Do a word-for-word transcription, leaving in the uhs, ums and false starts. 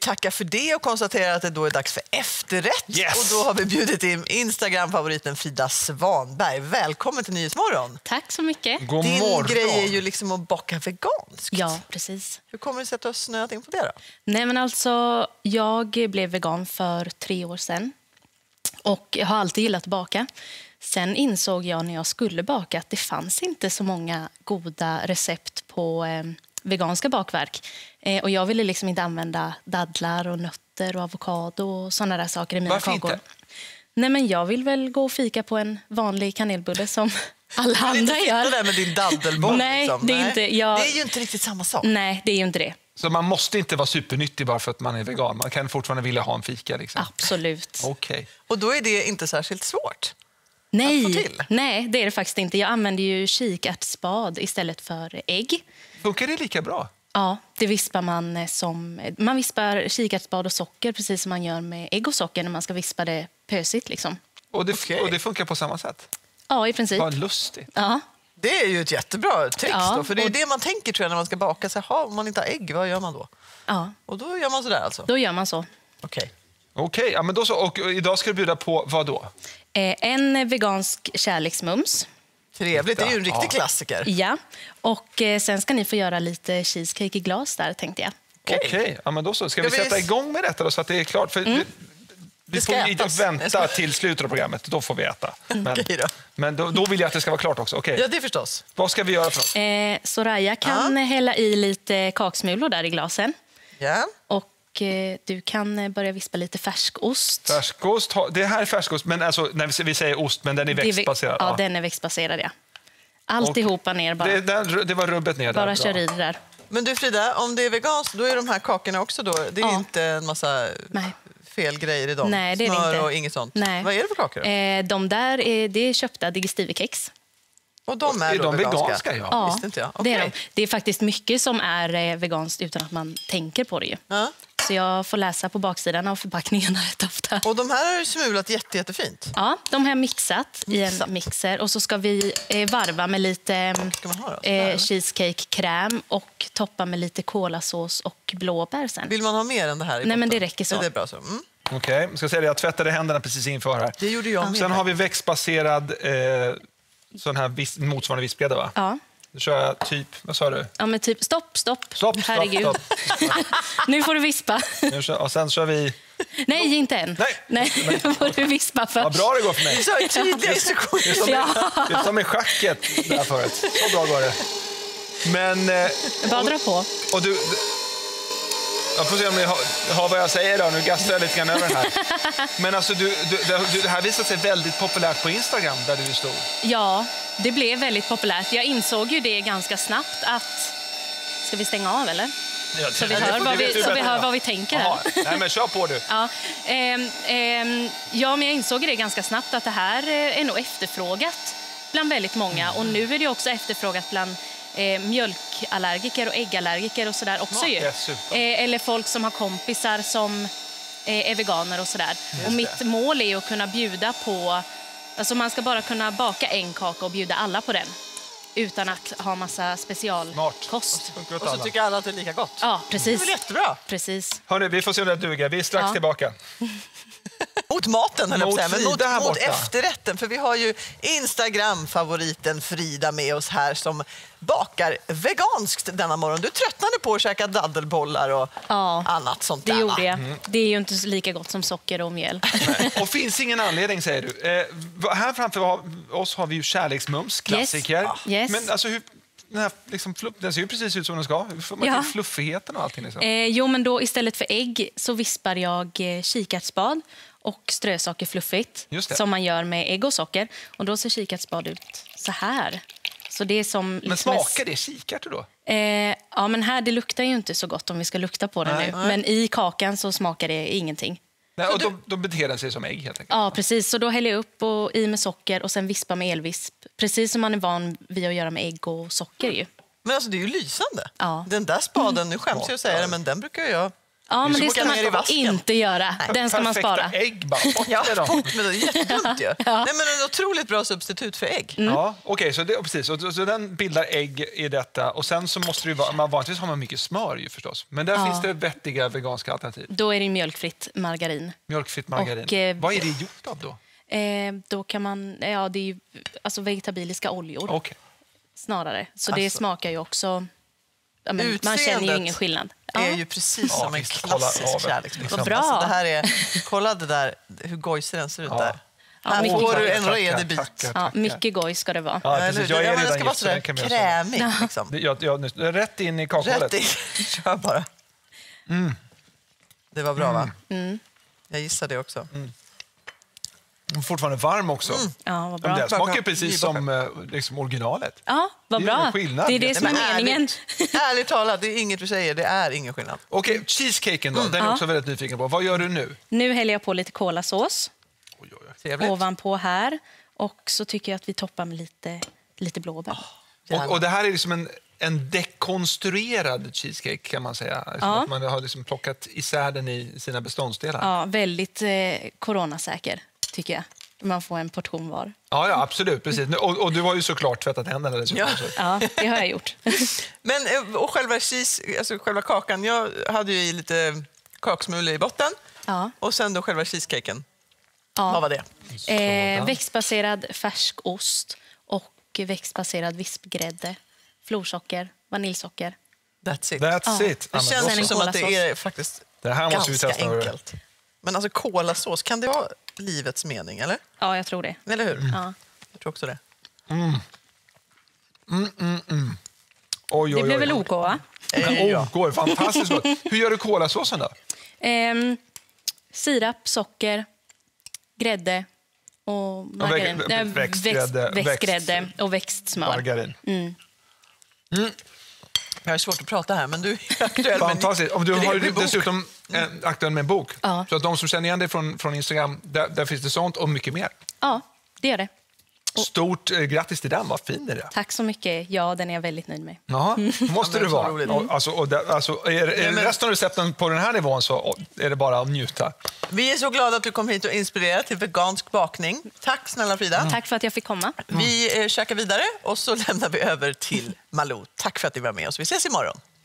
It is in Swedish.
tackar för det och konstaterar att det då är dags för efterrätt. Yes. Och då har vi bjudit in Instagram-favoriten Frida Svanberg. Välkommen till Nyhetsmorgon. Tack så mycket. God Din morgon. grej är ju liksom att baka veganskt. Ja, precis. Hur kommer det sig att du har snöat in på det då? Nej, men alltså, jag blev vegan för tre år sedan. Och jag har alltid gillat att baka. Sen insåg jag när jag skulle baka att det fanns inte så många goda recept på eh, veganska bakverk. Eh, och jag ville liksom inte använda dadlar och nötter och avokado och sådana där saker i mina Varför kakor. inte? Nej, men jag vill väl gå och fika på en vanlig kanelbulle som alla andra inte sitta gör. där med din daddelboll. Nej, liksom. det är inte- jag- Det är ju inte riktigt samma sak. Nej, det är ju inte det. Så man måste inte vara supernyttig bara för att man är vegan. Man kan fortfarande vilja ha en fika. Liksom. Absolut. Okej. Och då är det inte särskilt svårt. Nej, få till. nej, det är det faktiskt inte. Jag använder ju kikärtsspad istället för ägg. Funkar det lika bra? Ja, det vispar man som... Man vispar kikärtsspad och socker precis som man gör med ägg och socker när man ska vispa det pösigt. Liksom. Och det, Okej. och det funkar på samma sätt? Ja, i princip. Vad lustigt. Ja, Det är ju ett jättebra trix Ja, då. För det är ju och- det man tänker tror jag när man ska baka. Så, här, om man inte har ägg, vad gör man då? ja, Och då gör man sådär alltså? då gör man så. Okej. Okej, ja, men då så. Och idag ska du bjuda på vad då? Eh, en vegansk kärleksmums. Trevligt, det är ju en riktig Ja. klassiker. Ja, och eh, sen ska ni få göra lite cheesecake i glas där, tänkte jag. Okej, ja, men då så. Ska vi Ska vi- sätta igång med detta då, så att det är klart? För vi, vi ska får inte ätas. vänta till slutet av programmet, då får vi äta. Men, Okej då. men då, då vill jag att det ska vara klart också. Okej, Ja, det förstås. vad ska vi göra för något? Eh, Soraya kan hälla i lite kaksmulor där i glasen. Ja. Och eh, du kan eh, börja vispa lite färskost. Färskost, ha- det här är färskost, men alltså, när vi- vi säger ost, men den är Det är ve- växtbaserad. Ja, Ja. den är växtbaserad, ja. Alltihopa ner bara. Det, den, det var rubbet ner där. bara Bra. kör i det där. Men du Frida, om det är veganskt, då är de här kakorna också då? Det är Ja. inte en massa Nej. fel grejer i dem? Nej, det är det Smör inte. och inget sånt? Nej. Vad är det för kakor? då? Eh, de där är, det är köpta digestivekex. Och de är, Är då de veganska? veganska? Ja. Ja, visste inte jag. det är Okej. de. Det är faktiskt mycket som är eh, veganskt utan att man tänker på det. Ju. Ja. Så jag får läsa på baksidan av förpackningarna rätt ofta. Och de här har du smulat jätte, jättefint. Ja, de har jag mixat i Mixat. en mixer och så ska vi eh, varva med lite Ska man ha då? eh, cheesecake-kräm och toppa med lite kolasås och blåbär sen. Vill man ha mer än det här i Nej, men botten? det räcker så. Ja, det är bra så. Mm. Okej, jag ska säga det. Jag tvättade händerna precis inför här. Det gjorde jag med. Sen har vi växtbaserad eh, sån här vis, motsvarande vispgrädde, va? Ja. Då kör jag typ, vad sa du? Ja, men typ stopp, stopp. Stopp, stopp, Herregud. stopp. Nu får du vispa. Nu kör, och sen kör vi... Nej, inte än. Nej. Nej, nu får du vispa först. Vad bra det går för mig. Så har jag tydliga instruktioner. Som, Ja. det är som i schacket där förut. Så bra går det. Men... Eh, Bara dra på. och du... Jag får se om ni har, har vad jag säger då. Nu gastar jag lite grann över den här. Men alltså, du, du, det, det här visar sig väldigt populärt på Instagram där du stod. Ja, det blev väldigt populärt. Jag insåg ju det ganska snabbt att... Ska vi stänga av, eller? Så vi det hör får- vad det vet vi, du så vi, bättre hör än vad jag. vi tänker Jaha. här. Nej, men kör på du. Ja, ehm, ehm, ja, men jag insåg det ganska snabbt att det här eh, är nog efterfrågat bland väldigt många. Och nu är det också efterfrågat bland eh, mjölkallergiker och äggallergiker och sådär också. Ju. dessutom. Eh, eller folk som har kompisar som eh, är veganer och sådär. Och mitt mål är att kunna bjuda på... Alltså man ska bara kunna baka en kaka och bjuda alla på den. Utan att ha massa specialkost. Funkar åt Och så alla. tycker alla att det är lika gott. Ja, Det är precis. väl jättebra. precis. Hörrni, vi får se om det duger. Vi är strax Ja. tillbaka. Mot maten, höll jag på Mot att säga. Men mot, Frida här mot borta. efterrätten. För vi har ju Instagram-favoriten Frida med oss här som bakar veganskt denna morgon. Du tröttnade på att käka daddelbollar och Ja, annat sånt Det där, gjorde va? jag. Mm. Det är ju inte lika gott som socker och mjöl. Och finns ingen anledning, säger du. Eh, vad- här framför har- oss har vi ju kärleksmums, klassiker. Yes. Yes. Men alltså, hur, den, här, liksom, fluff, den ser ju precis ut som den ska. Hur får man Ja. till fluffigheten och allting? Liksom? Eh, jo, men då istället för ägg så vispar jag eh, kikärtsspad och strösocker fluffigt. Just det. Som man gör med ägg och socker. Och då ser kikärtsspad ut så här. Så det är som... Men liksom en- smakar det kikärtor då? Eh, ja, men här det luktar ju inte så gott om vi ska lukta på det Nej. nu. Men i kakan så smakar det ingenting. Nej, och de, de beter den sig som ägg, helt enkelt. Ja, precis. Så då häller jag upp och i med socker och sen vispa med elvisp. Precis som man är van vid att göra med ägg och socker ju. Men alltså, det är ju lysande. Ja. Den där spaden, nu skäms jag att säga det, men den brukar jag Ja, men det ska ner i man vasken. inte göra. Den ska man spara. Perfekta ägg bara. Bort Ja, med dem. bort med det. Jättedumt ju. Ja. Nej, men en otroligt bra substitut för ägg. Mm. Ja, okej, så, det, precis. Så, så den bildar ägg i detta. Och sen så måste det ju vara, man vanligtvis har man mycket smör ju förstås. Men där Ja. finns det vettiga veganska alternativ. Då är det mjölkfritt margarin. Mjölkfritt margarin. Och, eh, Vad är det gjort av då? Eh, då kan man, ja det är ju alltså vegetabiliska oljor Okej. snarare. Så det Alltså, smakar ju också, ja, men man känner ju utseendet ingen skillnad. Det är Ja. ju precis Ja, som en visst, kolla av klassisk det. kärlekspresent. Vad bra. Alltså, det här är, kolla det där, hur gojsig den ser ut Ja. där. Ja, Här mycket får gott. du en Tackar, redig bit. tackar, Ja, tackar. mycket goj ska det vara. Ja, Eller precis. hur? Jag Ja, är men den redan ska vara gift, så den sådär kan vi göra så. krämig. Liksom. Det- Jag, jag, nu- rätt in i kakhålet. Rätt i. Kör bara. Det var bra, va? Mm. Jag gissar det också. Den är fortfarande varm också. Ja, vad Men bra. det smakar ju Baka- precis som eh, liksom originalet. Ja, vad Det är bra. ingen skillnad. Det är det som är Nej, men meningen. Ärligt, ärligt talat, det är inget du säger. Det är ingen skillnad. Okej, cheesecaken då. Den är jag Ja. också väldigt nyfiken på. Vad gör du nu? Nu häller jag på lite kolasås Oj, oj, oj. Trevligt. ovanpå här. Och så tycker jag att vi toppar med lite, lite blåbär. Och, och det här är liksom en, en dekonstruerad cheesecake kan man säga. Alltså Ja. att man har liksom plockat isär den i sina beståndsdelar. Ja, Ja, väldigt eh, coronasäker, tycker jag. Man får en portion var. ja, absolut. Precis. Och, och du har ju såklart tvättat händerna dessutom. Ja. Så- Ja, det har jag gjort. Men eh, och själva, cheese, alltså själva kakan, jag hade ju i lite kaksmula i botten. Ja. Och sen då själva cheesekaken. Ja. Vad var det? Eh, växtbaserad färskost och växtbaserad vispgrädde, florsocker, vaniljsocker. That's it. That's Ja. it. Ja, Det men känns då ju en så. som att det kolasås. är faktiskt Det här måste vi ganska testa. hörru. enkelt. Men alltså kolasås, kan det vara livets mening, eller? Ja, jag tror det. Eller hur? Ja. Jag tror också det. Oj, Det oj, blev oj. väl OK, va? Eh, ja. Oh, fantastiskt gott. Hur gör du kolasåsen då? Ehm, sirap, socker, grädde och margarin. vä- Nej, växtgrädde, växt, växtgrädde och växtsmör. Margarin. Jag har svårt att prata här, men du är aktuell med en Fantastiskt. Om du har ju trevlig bok. dessutom eh, aktuell med en bok. Ja. Så att de som känner igen dig från, från Instagram, där, där finns det sånt och mycket mer. Ja, det gör det. Stort eh, grattis till den, vad fin är det. Tack så mycket. Ja, den är jag väldigt nöjd med. Ja, måste Ja, men det så vara. roligt. Och, alltså, och där, alltså, är, är men- resten av recepten på den här nivån så är det bara att njuta. Vi är så glada att du kom hit och inspirerade till vegansk bakning. Tack snälla Frida. Tack för att jag fick komma. Vi eh, käkar vidare och så lämnar vi över till Malou. Tack för att du var med oss. Vi ses imorgon.